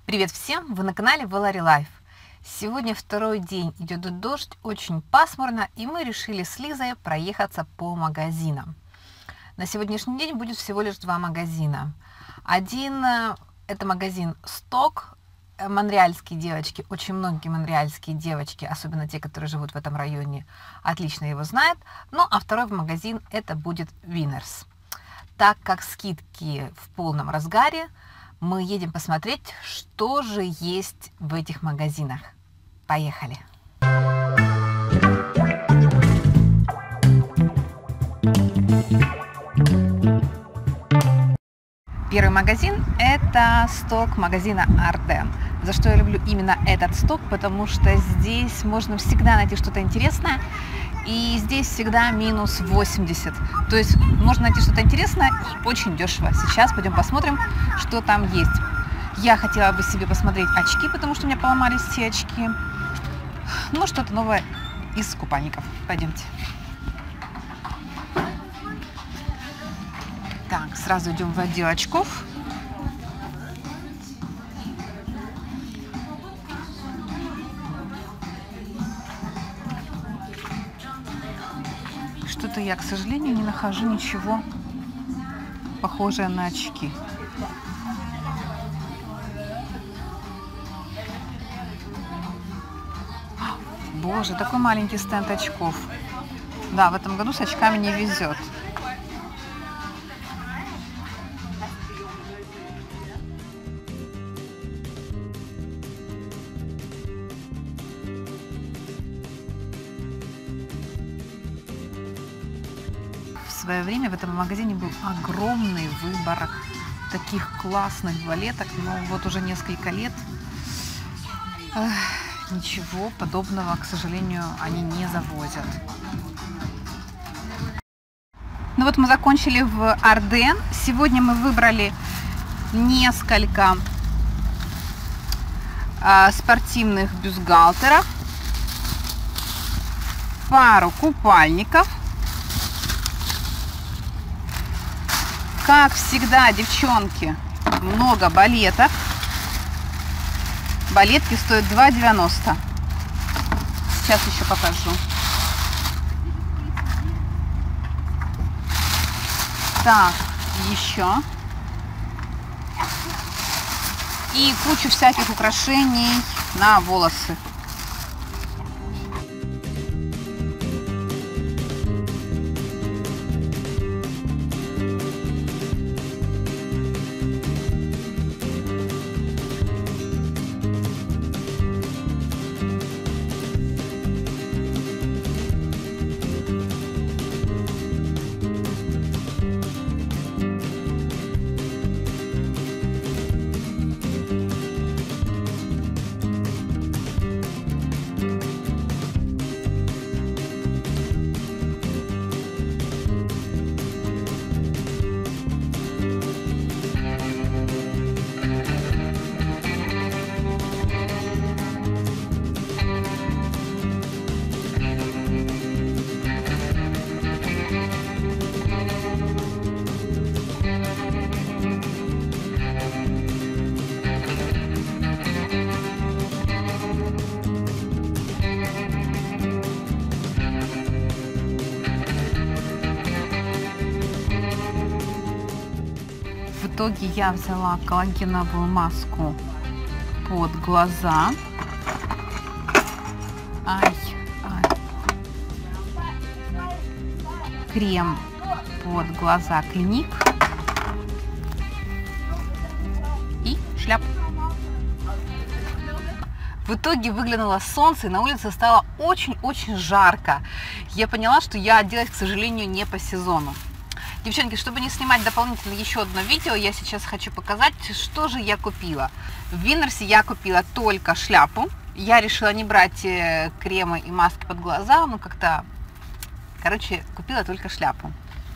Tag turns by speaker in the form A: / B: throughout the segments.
A: Привет всем! Вы на канале Valerie Life. Сегодня второй день, идет дождь, очень пасмурно, и мы решили с Лизой проехаться по магазинам. На сегодняшний день будет всего лишь два магазина. Один это магазин Сток. Монреальские девочки, очень многие монреальские девочки, особенно те, которые живут в этом районе, отлично его знают. Ну а второй магазин это будет Winners. Так как скидки в полном разгаре, мы едем посмотреть, что же есть в этих магазинах. Поехали! Первый магазин это сток магазина Ardenne. За что я люблю именно этот сток, потому что здесь можно всегда найти что-то интересное. И здесь всегда минус 80. То есть можно найти что-то интересное и очень дешево. Сейчас пойдем посмотрим, что там есть. Я хотела бы себе посмотреть очки, потому что у меня поломались все очки. Ну, что-то новое из купальников. Пойдемте. Так, сразу идем в отдел очков. Что-то я, к сожалению, не нахожу ничего похожее на очки. Боже, такой маленький стенд очков. Да, в этом году с очками не везет. В свое время в этом магазине был огромный выбор таких классных балеток, но вот уже несколько лет ничего подобного, к сожалению, они не завозят. Ну вот мы закончили в Ardenne. Сегодня мы выбрали несколько спортивных бюстгальтеров, пару купальников. Как всегда, девчонки, много балеток. Балетки стоят 2,90. Сейчас еще покажу. Так, еще. И кучу всяких украшений на волосы. В итоге я взяла коллагеновую маску под глаза. Крем под глаза Клиник и шляпу. В итоге выглянуло солнце, и на улице стало очень-очень жарко. Я поняла, что я оделась, к сожалению, не по сезону. Девчонки, чтобы не снимать дополнительно еще одно видео, я сейчас хочу показать, что же я купила. В Виннерсе я купила только шляпу. Я решила не брать кремы и маски под глаза, ну как-то, короче, купила только шляпу.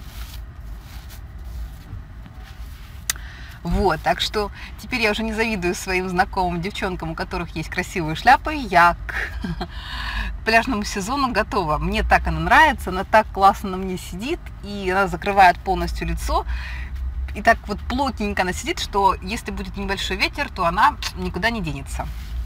A: Вот, так что теперь я уже не завидую своим знакомым девчонкам, у которых есть красивые шляпы. Я к пляжному сезону готова. Мне так она нравится, она так классно на мне сидит, и она закрывает полностью лицо. и так вот плотненько она сидит, что если будет небольшой ветер, то она никуда не денется.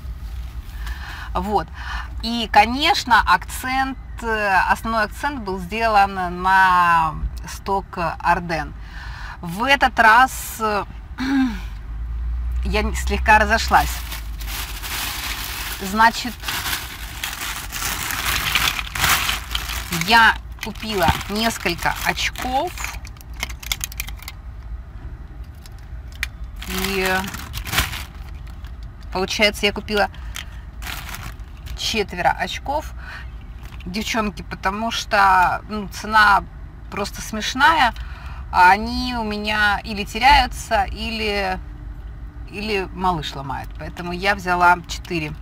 A: Вот. И, конечно, основной акцент был сделан на сток Арден. В этот раз я слегка разошлась. Значит, я купила несколько очков. И получается, я купила 4 очков, девчонки, потому что цена просто смешная, а они у меня или теряются, или малыш ломает. Поэтому я взяла 4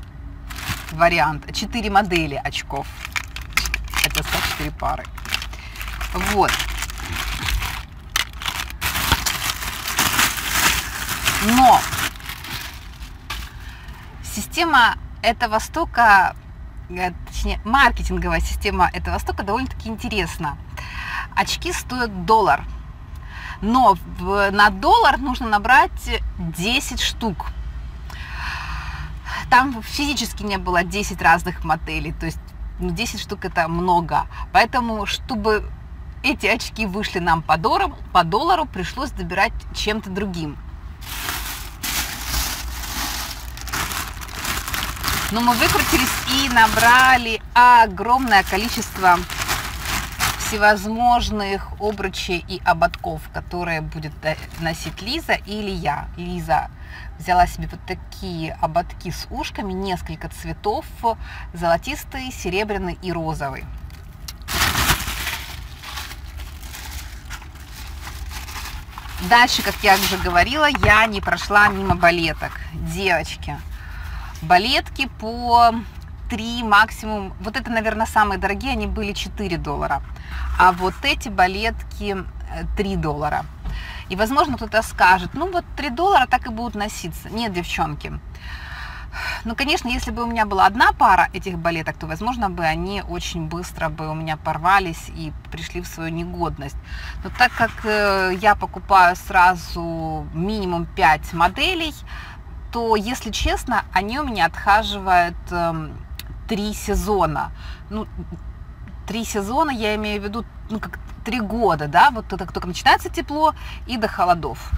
A: модели очков. Хотела сказать 4 пары. Вот. Но система этого стока, точнее, маркетинговая система этого стока довольно-таки интересна. Очки стоят $1, но на $1 нужно набрать 10 штук. Там физически не было 10 разных моделей, то есть 10 штук это много. Поэтому, чтобы эти очки вышли нам по $1, пришлось добирать чем-то другим. Но мы выкрутились и набрали огромное количество всевозможных обручей и ободков, которые будет носить Лиза или я. Лиза взяла себе вот такие ободки с ушками, несколько цветов, золотистый, серебряный и розовый. Дальше, как я уже говорила, я не прошла мимо балеток. Девочки, балетки по 3 максимум, вот это, наверное, самые дорогие, они были $4, а вот эти балетки $3. И, возможно, кто-то скажет, ну вот $3 так и будут носиться. Нет, девчонки. Ну, конечно, если бы у меня была одна пара этих балеток, то, возможно, бы они очень быстро бы у меня порвались и пришли в свою негодность. Но так как я покупаю сразу минимум 5 моделей, то, если честно, они у меня отхаживают 3 сезона. Ну, 3 сезона, я имею в виду, ну, как 3 года, да, вот это только начинается тепло и до холодов.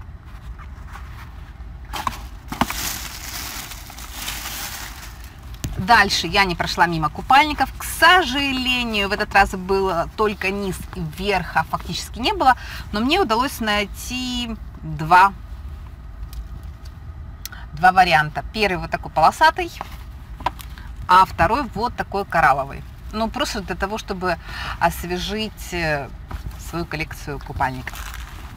A: Дальше я не прошла мимо купальников. К сожалению, в этот раз было только низ и верха фактически не было, но мне удалось найти два варианта. Первый вот такой полосатый, а второй вот такой коралловый. Ну, просто для того, чтобы освежить свою коллекцию купальников.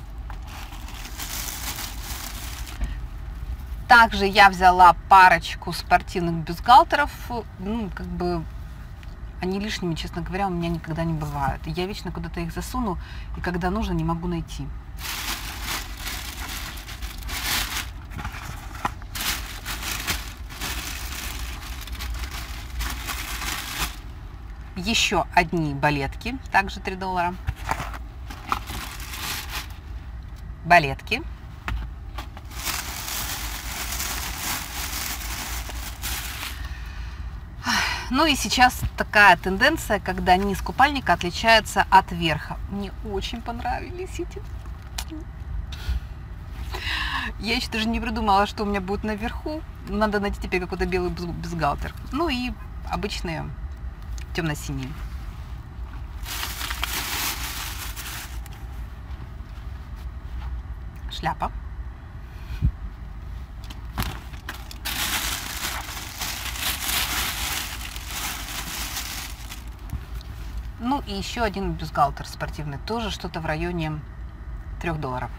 A: Также я взяла парочку спортивных бюстгальтеров. Ну, как бы они лишними, честно говоря, у меня никогда не бывают. Я вечно куда-то их засуну, и когда нужно, не могу найти. Еще одни балетки, также $3. Балетки. Ну и сейчас такая тенденция, когда низ купальника отличается от верха. Мне очень понравились эти. Я еще даже не придумала, что у меня будет наверху. Надо найти теперь какой-то белый бюстгальтер. Ну и обычные темно-синие. Шляпа. Ну и еще один бюстгальтер спортивный, тоже что-то в районе $3.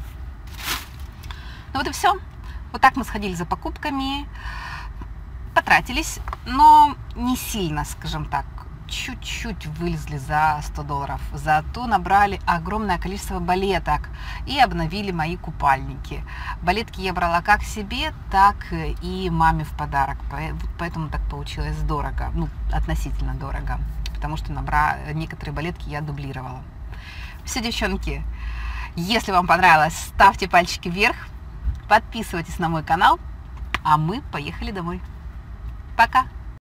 A: Ну вот и все. Вот так мы сходили за покупками, потратились, но не сильно, скажем так. Чуть-чуть вылезли за $100. Зато набрали огромное количество балеток и обновили мои купальники. Балетки я брала как себе, так и маме в подарок. Поэтому так получилось дорого, ну, относительно дорого. Потому что некоторые балетки я дублировала. Все, девчонки, Если вам понравилось, ставьте пальчики вверх, подписывайтесь на мой канал, а мы поехали домой. Пока!